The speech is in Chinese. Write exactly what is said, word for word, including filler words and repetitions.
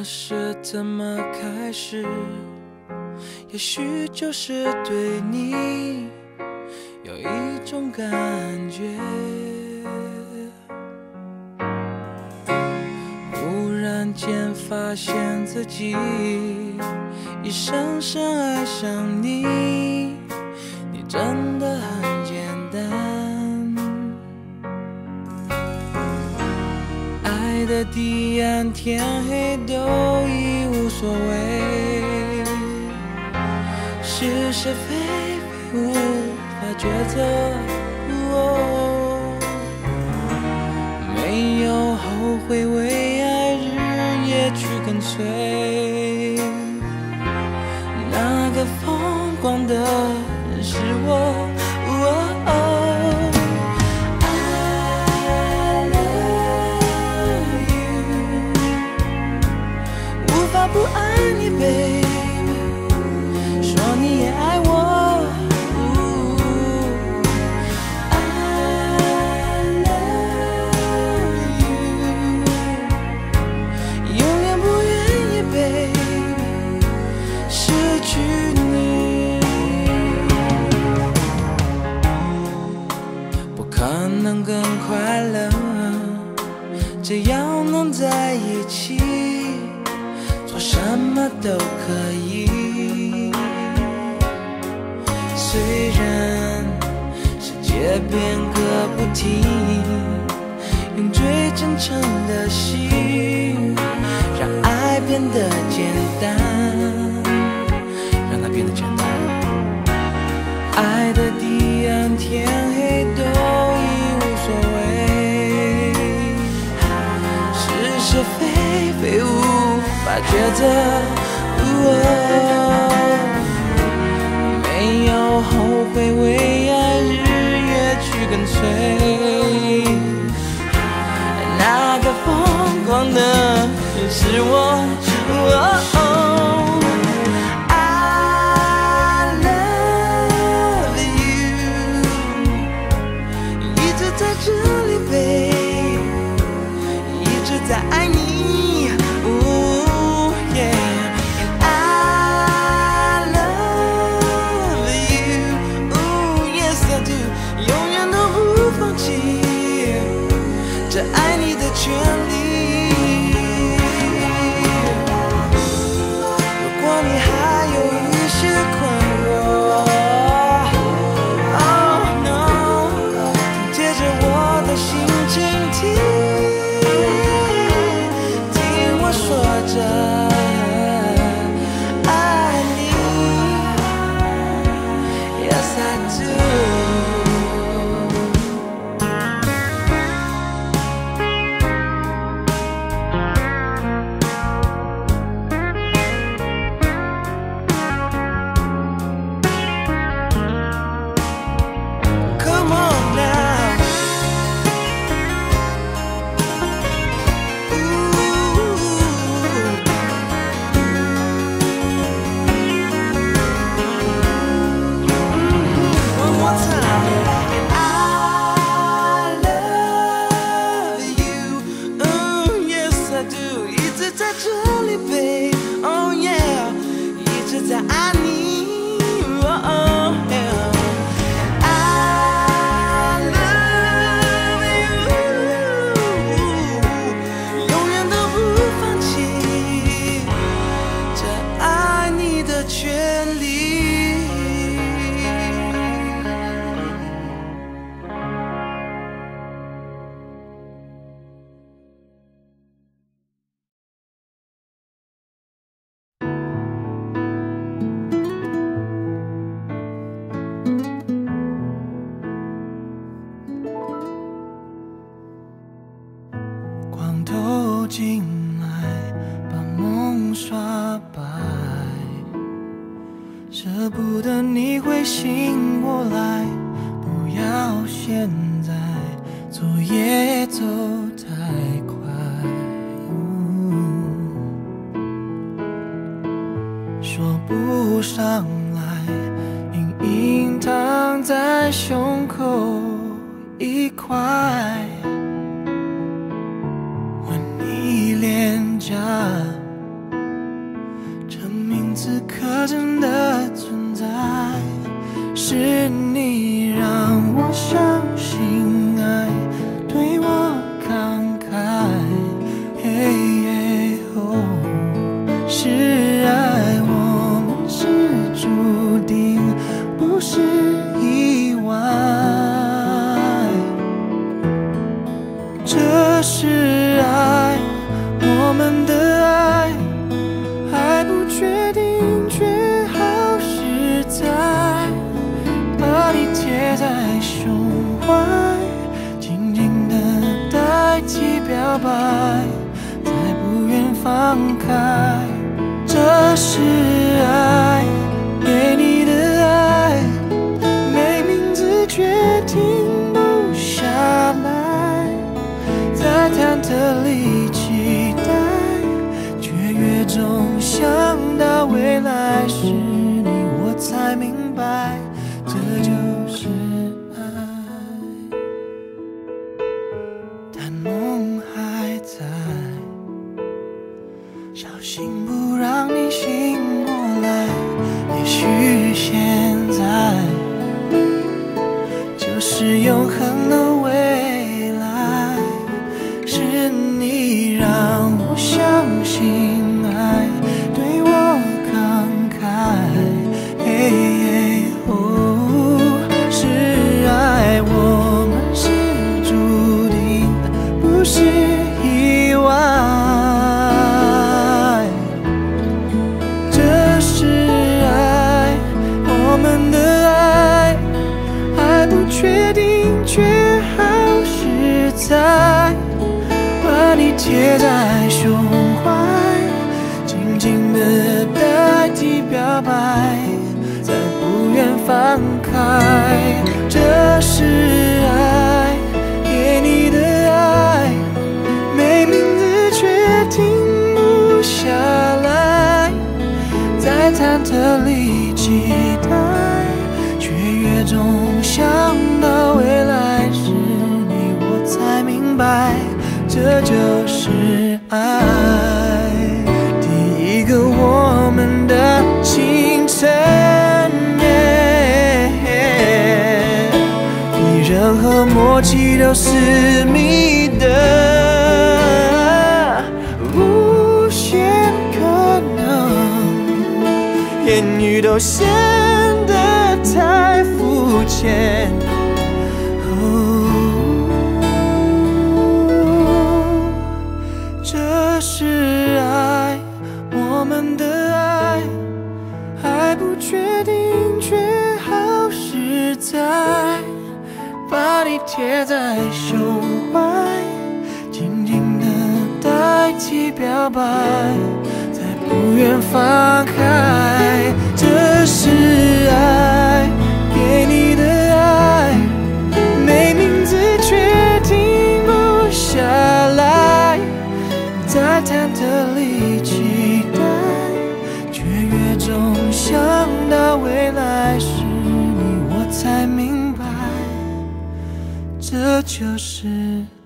是怎么开始？也许就是对你有一种感觉，忽然间发现自己已深深爱上你，你真的很简单。爱的地暗天黑都已无所谓，是是非非无法抉择，哦，没有后悔，为爱日夜去跟随。那个疯狂的人是我，哦哦不爱你 baby， 说你也爱我，哦 I love you， 永远不愿意 baby 失去你，不可能更快乐，只要能在一起，什么都可以，虽然世界变个不停，用最真诚的心，让爱变得简单，让它变得简单。爱的地暗天黑都已无所谓，是是非非无法抉择，哦，没有后悔，为爱日夜去跟随。那个疯狂的人是我，哦，I love you， 一直在这里 baby， 一直在爱你。这爱你的权利，如果你还有一些困惑 ，Oh no， 紧接着我的心倾听，听我说着爱你 ，Yes I do。进来把梦刷白，舍不得你会醒过来，不要现在走也走太快，说不上来，隐隐躺在胸口一块，脸颊这真的存在，是你让我相信爱，对我慷慨。嘿哦，是爱，我们是注定，不是意外。这是爱，我们的爱。还不确定，却好实在，把你贴在胸怀，紧紧地代替表白，再不愿放开。这是爱，给你的爱，没名字却停不下来，在忐忑里期待，越总想到未来是你，我才明白，这就是爱。但梦还在，小心不让你醒过来。也许现在就是永恒的未来，是你让我相信。对我慷慨，嘿哦，是爱，我们是注定，不是意外。这是爱，我们的爱，还不确定，却好实在，把你贴在胸怀，紧紧地代替表白，再不愿放开。这是爱，给你的爱，没名字却停不下来，在忐忑里期待，却越总想到未来是你，我才明白，这就是爱。一个我们的清晨，比任何默契都私密的无限可能，言语都显得太肤浅。这是爱，我们的爱，还不确定，却好实在，把你贴在胸怀，紧紧地代替表白，再不愿放开。这是爱，给你的爱，没名字却停不下来，在忐忑里期待，却越总想到未来是你，我才明白，这就是